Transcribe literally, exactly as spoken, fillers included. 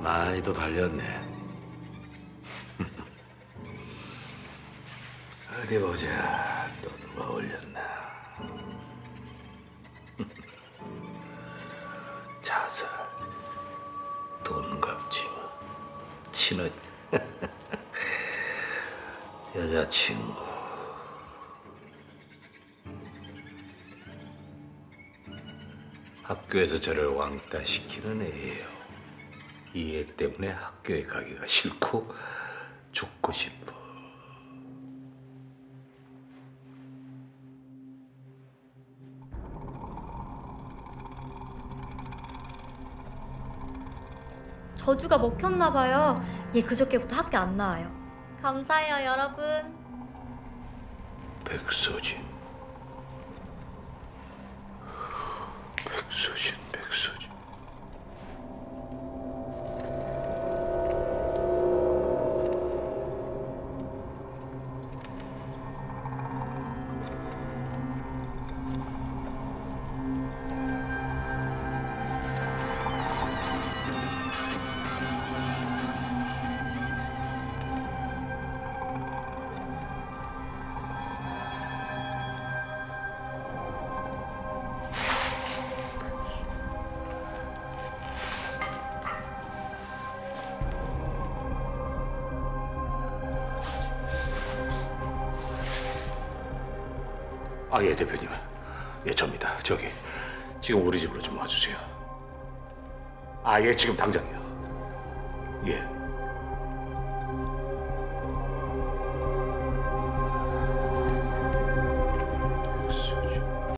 많이도 달렸네. 어디 보자. 또 누가 올렸나. 자살. 돈 갚지 뭐. 친언. 여자친구. 학교에서 저를 왕따시키는 애예요. 이 애 때문에 학교에 가기가 싫고 죽고 싶어. 저주가 먹혔나 봐요. 얘 그저께부터 학교 안 나와요. 감사해요, 여러분. 백서진. 백서진, 백서진. 아, 예, 대표님. 예, 접니다. 저기, 지금 우리 집으로 좀 와주세요. 아, 예, 지금 당장이요. 예.